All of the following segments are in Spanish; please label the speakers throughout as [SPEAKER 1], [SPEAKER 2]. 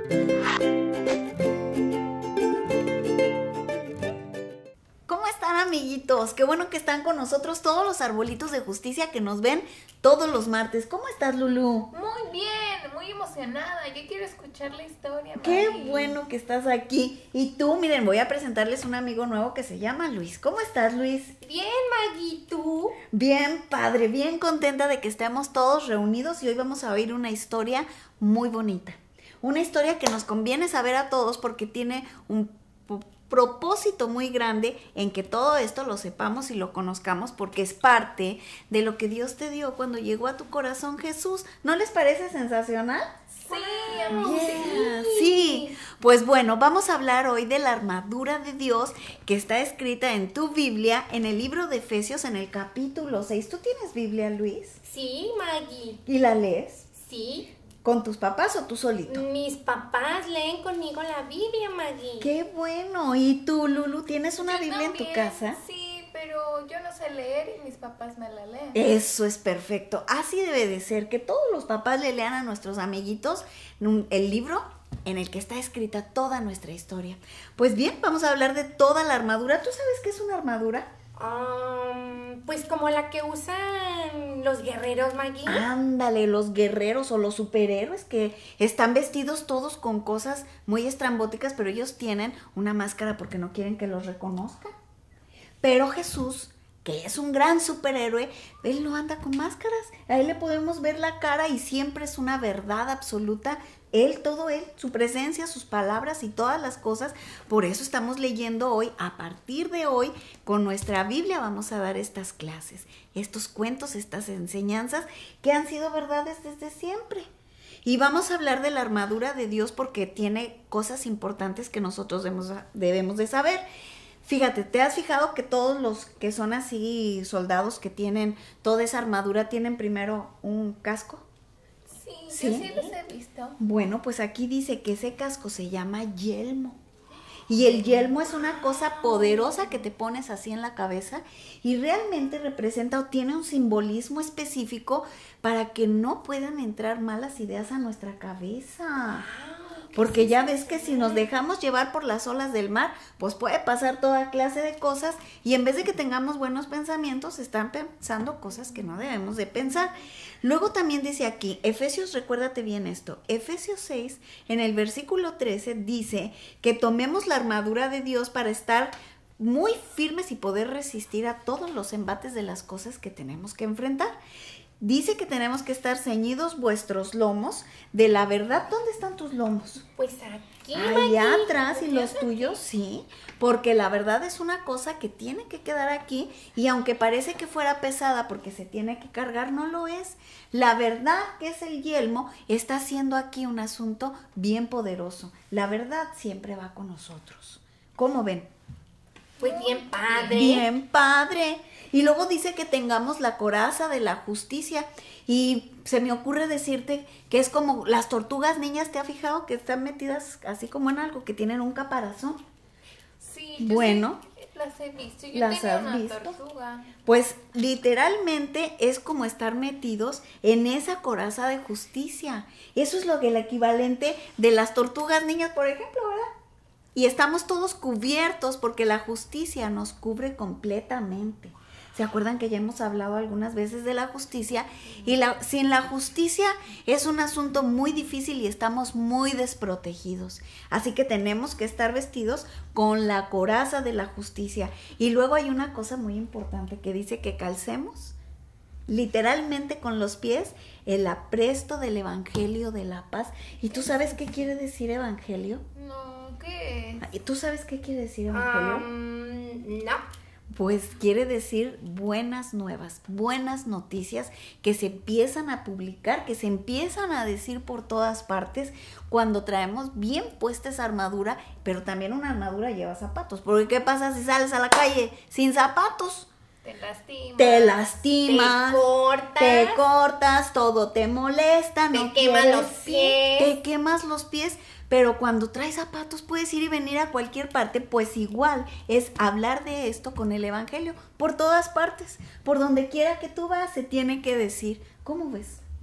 [SPEAKER 1] ¿Cómo están, amiguitos? Qué bueno que están con nosotros todos los arbolitos de justicia que nos ven todos los martes. ¿Cómo estás, Lulú?
[SPEAKER 2] Muy bien, muy emocionada. Yo quiero escuchar la historia, Maggie.
[SPEAKER 1] Qué bueno que estás aquí. Y tú, miren, voy a presentarles un amigo nuevo que se llama Luis. ¿Cómo estás, Luis?
[SPEAKER 2] Bien, Maggie, ¿tú?
[SPEAKER 1] Bien, padre, bien contenta de que estemos todos reunidos y hoy vamos a oír una historia muy bonita. Una historia que nos conviene saber a todos porque tiene un propósito muy grande en que todo esto lo sepamos y lo conozcamos porque es parte de lo que Dios te dio cuando llegó a tu corazón Jesús. ¿No les parece sensacional?
[SPEAKER 2] Sí, amor.
[SPEAKER 1] Sí, pues bueno, vamos a hablar hoy de la armadura de Dios que está escrita en tu Biblia, en el libro de Efesios, en el capítulo 6. ¿Tú tienes Biblia, Luis?
[SPEAKER 2] Sí, Maggie.
[SPEAKER 1] ¿Y la lees?
[SPEAKER 2] Sí.
[SPEAKER 1] ¿Con tus papás o tú solito?
[SPEAKER 2] Mis papás leen conmigo la Biblia, Maggie.
[SPEAKER 1] ¡Qué bueno! ¿Y tú, Lulu, tienes una
[SPEAKER 2] Yo
[SPEAKER 1] Biblia
[SPEAKER 2] también,
[SPEAKER 1] en tu casa?
[SPEAKER 2] Sí, pero yo no sé leer y mis papás me la leen.
[SPEAKER 1] Eso es perfecto. Así debe de ser, que todos los papás le lean a nuestros amiguitos el libro en el que está escrita toda nuestra historia. Pues bien, vamos a hablar de toda la armadura. ¿Tú sabes qué es una armadura?
[SPEAKER 2] Pues como la que usan los guerreros, Maggie.
[SPEAKER 1] Ándale, los guerreros o los superhéroes que están vestidos todos con cosas muy estrambóticas, pero ellos tienen una máscara porque no quieren que los reconozcan. Pero Jesús, que es un gran superhéroe, él no anda con máscaras. A él le podemos ver la cara y siempre es una verdad absoluta. Él, todo él, su presencia, sus palabras y todas las cosas. Por eso estamos leyendo hoy, a partir de hoy, con nuestra Biblia vamos a dar estas clases, estos cuentos, estas enseñanzas que han sido verdades desde siempre. Y vamos a hablar de la armadura de Dios porque tiene cosas importantes que nosotros debemos de saber. Fíjate, ¿te has fijado que todos los que son así soldados que tienen toda esa armadura tienen primero un casco?
[SPEAKER 2] Sí, yo sí los he visto.
[SPEAKER 1] Bueno, pues aquí dice que ese casco se llama yelmo. Y el yelmo es una cosa poderosa que te pones así en la cabeza y realmente representa o tiene un simbolismo específico para que no puedan entrar malas ideas a nuestra cabeza. Porque ya ves que si nos dejamos llevar por las olas del mar, pues puede pasar toda clase de cosas y en vez de que tengamos buenos pensamientos, están pensando cosas que no debemos de pensar. Luego también dice aquí, Efesios, recuérdate bien esto, Efesios 6, en el versículo 13, dice que tomemos la armadura de Dios para estar muy firmes y poder resistir a todos los embates de las cosas que tenemos que enfrentar. Dice que tenemos que estar ceñidos vuestros lomos de la verdad. ¿Dónde están tus lomos?
[SPEAKER 2] Pues aquí,
[SPEAKER 1] Allá
[SPEAKER 2] Maggie.
[SPEAKER 1] atrás, y los tuyos, sí, porque la verdad es una cosa que tiene que quedar aquí y aunque parece que fuera pesada porque se tiene que cargar, no lo es. La verdad, que es el yelmo, está haciendo aquí un asunto bien poderoso. La verdad siempre va con nosotros. ¿Cómo ven?
[SPEAKER 2] Pues bien padre.
[SPEAKER 1] Bien padre. Y luego dice que tengamos la coraza de la justicia. Y se me ocurre decirte que es como las tortugas niñas, ¿te has fijado? Que están metidas así como en algo, que tienen un caparazón.
[SPEAKER 2] Sí, yo
[SPEAKER 1] Bueno,
[SPEAKER 2] sí las he visto. Yo
[SPEAKER 1] ¿las
[SPEAKER 2] tenía
[SPEAKER 1] has
[SPEAKER 2] una
[SPEAKER 1] visto?
[SPEAKER 2] tortuga.
[SPEAKER 1] Pues literalmente es como estar metidos en esa coraza de justicia. Eso es lo que el equivalente de las tortugas niñas, por ejemplo, ¿verdad? Y estamos todos cubiertos porque la justicia nos cubre completamente. ¿Se acuerdan que ya hemos hablado algunas veces de la justicia? Y sin la justicia es un asunto muy difícil y estamos muy desprotegidos. Así que tenemos que estar vestidos con la coraza de la justicia. Y luego hay una cosa muy importante que dice que calcemos literalmente con los pies el apresto del Evangelio de la paz. ¿Y tú sabes qué quiere decir evangelio?
[SPEAKER 2] No, ¿qué es?
[SPEAKER 1] ¿Y tú sabes qué quiere decir evangelio?
[SPEAKER 2] No.
[SPEAKER 1] Pues quiere decir buenas nuevas, buenas noticias que se empiezan a publicar, que se empiezan a decir por todas partes cuando traemos bien puesta esa armadura, pero también una armadura lleva zapatos. Porque ¿qué pasa si sales a la calle sin zapatos?
[SPEAKER 2] Te lastimas.
[SPEAKER 1] Te lastimas.
[SPEAKER 2] Te
[SPEAKER 1] Te cortas, todo te molesta.
[SPEAKER 2] Te quemas los pies.
[SPEAKER 1] Te quemas los pies. Pero cuando traes zapatos puedes ir y venir a cualquier parte, pues igual es hablar de esto con el evangelio por todas partes, por donde quiera que tú vas se tiene que decir. ¿Cómo ves?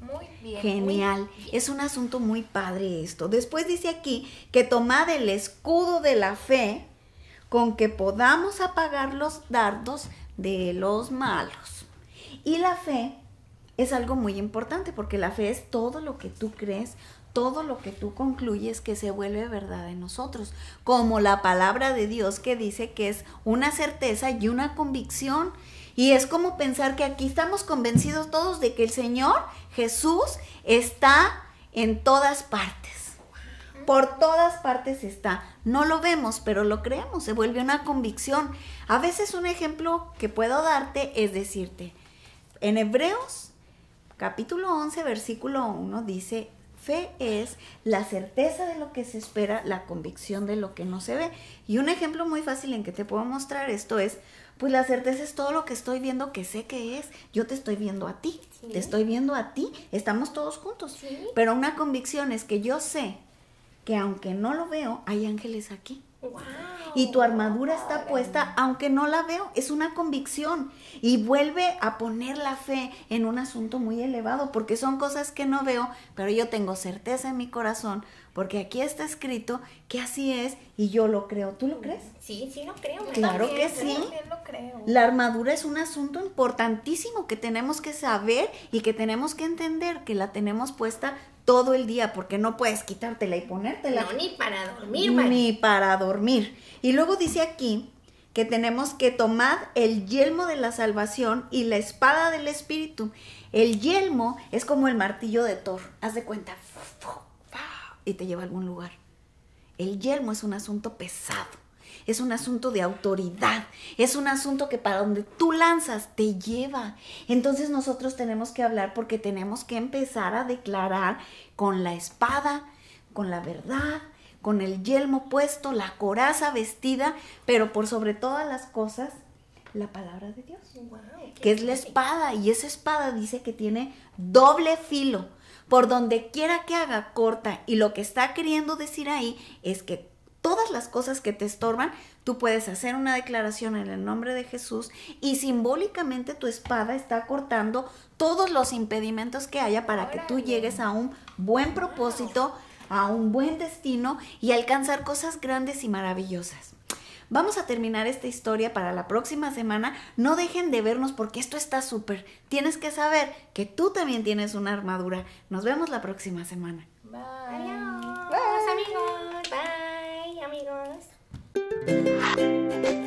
[SPEAKER 2] Muy bien.
[SPEAKER 1] Genial.
[SPEAKER 2] Muy bien.
[SPEAKER 1] Es un asunto muy padre esto. Después dice aquí que tomad el escudo de la fe con que podamos apagar los dardos de los malos. Y la fe es algo muy importante porque la fe es todo lo que tú crees, todo lo que tú concluyes que se vuelve verdad en nosotros, como la palabra de Dios que dice que es una certeza y una convicción. Y es como pensar que aquí estamos convencidos todos de que el Señor Jesús está en todas partes. Por todas partes está. No lo vemos, pero lo creemos. Se vuelve una convicción. A veces un ejemplo que puedo darte es decirte, en Hebreos capítulo 11, versículo 1 dice, fe es la certeza de lo que se espera, la convicción de lo que no se ve. Y un ejemplo muy fácil en que te puedo mostrar esto es, pues la certeza es todo lo que estoy viendo que sé que es. Yo te estoy viendo a ti,
[SPEAKER 2] Sí.
[SPEAKER 1] te estoy viendo a ti, estamos todos juntos.
[SPEAKER 2] Sí.
[SPEAKER 1] Pero una convicción es que yo sé que aunque no lo veo, hay ángeles aquí.
[SPEAKER 2] Wow.
[SPEAKER 1] Y tu armadura está puesta, aunque no la veo, es una convicción. Y vuelve a poner la fe en un asunto muy elevado, porque son cosas que no veo, pero yo tengo certeza en mi corazón, porque aquí está escrito que así es y yo lo creo. ¿Tú lo crees?
[SPEAKER 2] Sí, sí lo creo.
[SPEAKER 1] Claro que sí.
[SPEAKER 3] Yo también lo creo.
[SPEAKER 1] La armadura es un asunto importantísimo que tenemos que saber y que tenemos que entender que la tenemos puesta todo el día, porque no puedes quitártela y ponértela.
[SPEAKER 2] No, ni para dormir, Mari.
[SPEAKER 1] Ni para dormir. Y luego dice aquí que tenemos que tomar el yelmo de la salvación y la espada del Espíritu. El yelmo es como el martillo de Thor. Haz de cuenta. Y te lleva a algún lugar. El yelmo es un asunto pesado. Es un asunto de autoridad. Es un asunto que para donde tú lanzas te lleva. Entonces nosotros tenemos que hablar porque tenemos que empezar a declarar con la espada, con la verdad, con el yelmo puesto, la coraza vestida, pero por sobre todas las cosas, la palabra de Dios,
[SPEAKER 2] Wow,
[SPEAKER 1] que es la espada. Y esa espada dice que tiene doble filo. Por donde quiera que haga, corta. Y lo que está queriendo decir ahí es que todas las cosas que te estorban, tú puedes hacer una declaración en el nombre de Jesús y simbólicamente tu espada está cortando todos los impedimentos que haya para que tú llegues a un buen propósito, a un buen destino y alcanzar cosas grandes y maravillosas. Vamos a terminar esta historia para la próxima semana. No dejen de vernos porque esto está súper. Tienes que saber que tú también tienes una armadura. Nos vemos la próxima semana.
[SPEAKER 3] Bye.
[SPEAKER 2] Adiós, amigos. Bye, amigos.